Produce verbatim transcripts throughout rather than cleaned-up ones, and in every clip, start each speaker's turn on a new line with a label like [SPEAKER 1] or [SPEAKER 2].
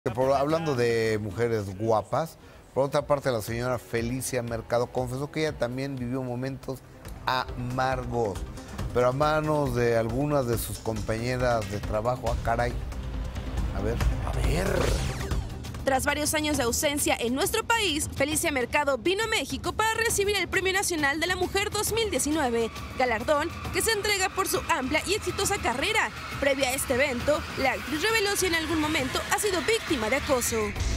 [SPEAKER 1] Por, hablando de mujeres guapas, por otra parte la señora Felicia Mercado confesó que ella también vivió momentos amargos, pero a manos de algunas de sus compañeras de trabajo. ¡Ah, caray! A ver, a ver...
[SPEAKER 2] Tras varios años de ausencia en nuestro país, Felicia Mercado vino a México para recibir el Premio Nacional de la Mujer dos mil diecinueve, galardón que se entrega por su amplia y exitosa carrera. Previa a este evento, la actriz reveló si en algún momento ha sido víctima de acoso.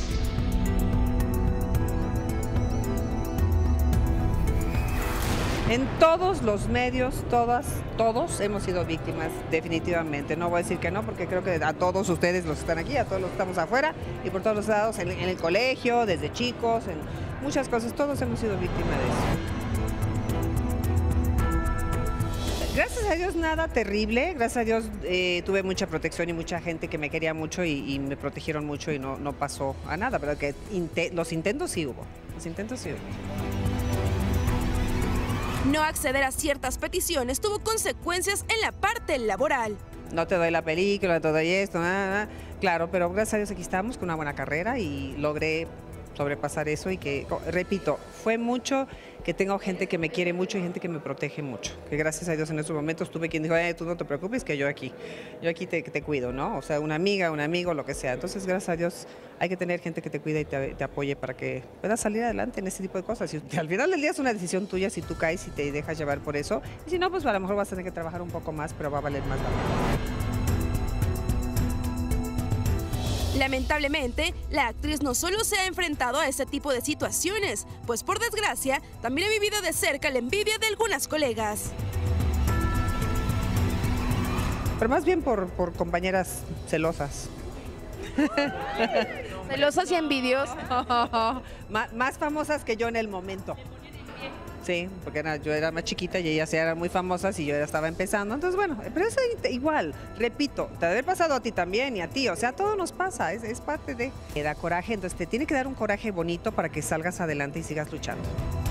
[SPEAKER 3] En todos los medios, todas, todos hemos sido víctimas, definitivamente. No voy a decir que no, porque creo que a todos ustedes los que están aquí, a todos los que estamos afuera, y por todos los lados, en, en el colegio, desde chicos, en muchas cosas, todos hemos sido víctimas de eso. Gracias a Dios nada terrible, gracias a Dios eh, tuve mucha protección y mucha gente que me quería mucho y, y me protegieron mucho y no, no pasó a nada, pero que inte- los intentos sí hubo, los intentos sí hubo.
[SPEAKER 2] No acceder a ciertas peticiones tuvo consecuencias en la parte laboral.
[SPEAKER 3] No te doy la película, no te doy esto, nada, nada. Claro, pero gracias a Dios aquí estamos con una buena carrera y logré sobrepasar eso y que, repito, fue mucho que tengo gente que me quiere mucho y gente que me protege mucho. Que gracias a Dios en estos momentos tuve quien dijo, eh, tú no te preocupes que yo aquí, yo aquí te, te cuido, ¿no? O sea, una amiga, un amigo, lo que sea. Entonces, gracias a Dios hay que tener gente que te cuida y te, te apoye para que puedas salir adelante en ese tipo de cosas. Y al final del día es una decisión tuya si tú caes y te dejas llevar por eso. Y si no, pues a lo mejor vas a tener que trabajar un poco más, pero va a valer más la pena.
[SPEAKER 2] Lamentablemente, la actriz no solo se ha enfrentado a este tipo de situaciones, pues por desgracia, también ha vivido de cerca la envidia de algunas colegas.
[SPEAKER 3] Pero más bien por, por compañeras celosas.
[SPEAKER 2] ¿Celosas y envidiosas?
[SPEAKER 3] más, más famosas que yo en el momento. Sí, porque era, yo era más chiquita y ellas eran muy famosas y yo ya estaba empezando. Entonces, bueno, pero es igual, repito, te debe haber pasado a ti también y a ti. O sea, todo nos pasa, es, es parte de... Te da coraje, entonces te tiene que dar un coraje bonito para que salgas adelante y sigas luchando.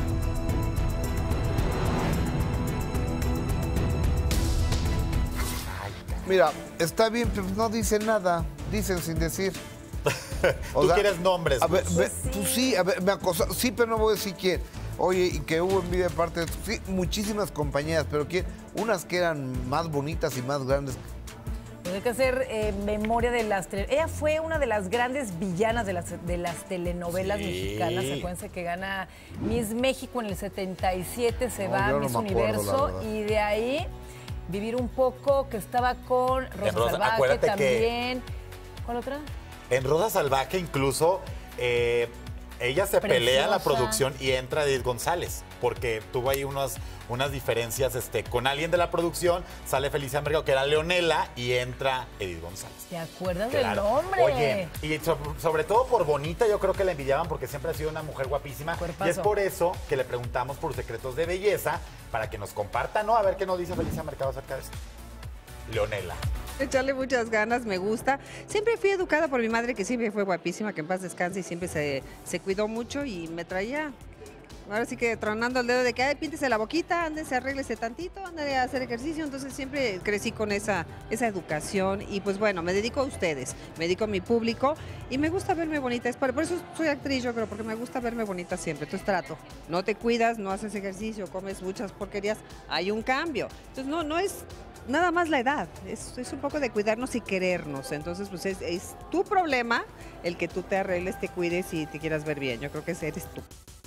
[SPEAKER 1] Mira, está bien, pero no dicen nada, dicen sin decir.
[SPEAKER 4] O Tú sea, quieres nombres.
[SPEAKER 1] A ver, pues sí. Pues sí, a ver, me acosa, sí, pero no voy a decir quién. Oye, y que hubo envidia de parte de... Sí, muchísimas compañeras, pero ¿quién? Unas que eran más bonitas y más grandes.
[SPEAKER 5] Pues hay que hacer eh, memoria de las... Tele... Ella fue una de las grandes villanas de las, de las telenovelas sí. mexicanas. Acuérdense que gana Miss México en el setenta y siete, se no, va a no Miss Universo y de ahí vivir un poco, que estaba con Rosa, Rosa Salvaje también. Que... ¿Cuál otra?
[SPEAKER 4] En Rosa Salvaje incluso... Eh, ella se Preciosa. pelea en la producción y entra Edith González, porque tuvo ahí unos, unas diferencias este, con alguien de la producción, sale Felicia Mercado, que era Leonela, y entra Edith González.
[SPEAKER 5] ¿Te acuerdas
[SPEAKER 4] claro.
[SPEAKER 5] del nombre?
[SPEAKER 4] Oye, y so, sobre todo por bonita, yo creo que la envidiaban porque siempre ha sido una mujer guapísima. Cuerpazo. Y es por eso que le preguntamos por secretos de belleza, para que nos comparta, ¿no? A ver qué nos dice Felicia Mercado acerca de esto. Leonela.
[SPEAKER 3] Echarle muchas ganas, me gusta. Siempre fui educada por mi madre, que siempre fue guapísima, que en paz descanse y siempre se, se cuidó mucho y me traía, ahora sí que tronando el dedo de que, ay, píntese la boquita, ándese, arréglese tantito, ándale a hacer ejercicio. Entonces siempre crecí con esa, esa educación y pues bueno, me dedico a ustedes, me dedico a mi público y me gusta verme bonita. Es por, por eso soy actriz, yo creo, porque me gusta verme bonita siempre. Entonces trato, no te cuidas, no haces ejercicio, comes muchas porquerías, hay un cambio. Entonces no, no es... nada más la edad, es, es un poco de cuidarnos y querernos, entonces pues es, es tu problema el que tú te arregles, te cuides y te quieras ver bien, yo creo que ese eres tú.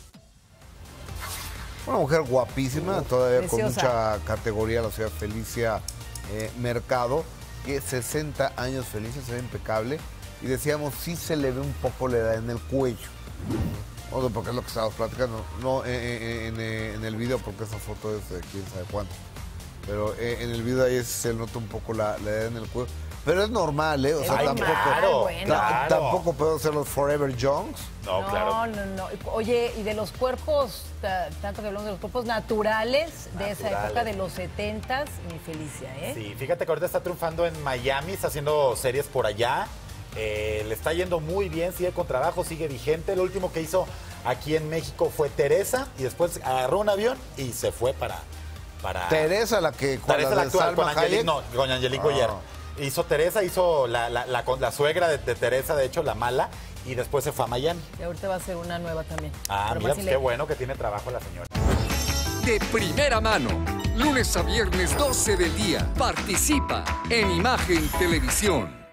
[SPEAKER 1] Una mujer guapísima, todavía
[SPEAKER 5] Preciosa.
[SPEAKER 1] Con mucha categoría, la señora Felicia eh, Mercado, que sesenta años, Felicia, se ve impecable, y decíamos, sí se le ve un poco la edad en el cuello, o sea, porque es lo que estábamos platicando, no en, en, en, en el video, porque esa foto es de quién sabe cuánto. Pero eh, en el video ahí se nota un poco la, la edad en el cuello. Pero es normal, ¿eh? O sea,
[SPEAKER 4] Ay,
[SPEAKER 1] tampoco,
[SPEAKER 4] claro,
[SPEAKER 1] ta
[SPEAKER 4] claro.
[SPEAKER 1] tampoco puedo ser los Forever Youngs.
[SPEAKER 4] No,
[SPEAKER 5] no,
[SPEAKER 4] claro.
[SPEAKER 5] No, no, Oye, y de los cuerpos, tanto que hablamos de los cuerpos naturales, naturales. de esa época de los setentas, mi Felicia, ¿eh?
[SPEAKER 4] Sí, fíjate que ahorita está triunfando en Miami, está haciendo series por allá. Eh, le está yendo muy bien, sigue con trabajo, sigue vigente. Lo último que hizo aquí en México fue Teresa y después agarró un avión y se fue para... para...
[SPEAKER 1] Teresa, la que...
[SPEAKER 4] Teresa la actual, con Angelique, no, con Angelique Boyer. Hizo Teresa, hizo la, la, la, la suegra de, de Teresa, de hecho, la mala, y después se fue a Miami.
[SPEAKER 5] Y ahorita va a ser una nueva también.
[SPEAKER 4] Ah, Pero mira, pues qué bueno que tiene trabajo la señora.
[SPEAKER 6] De primera mano, lunes a viernes doce del día. Participa en Imagen Televisión.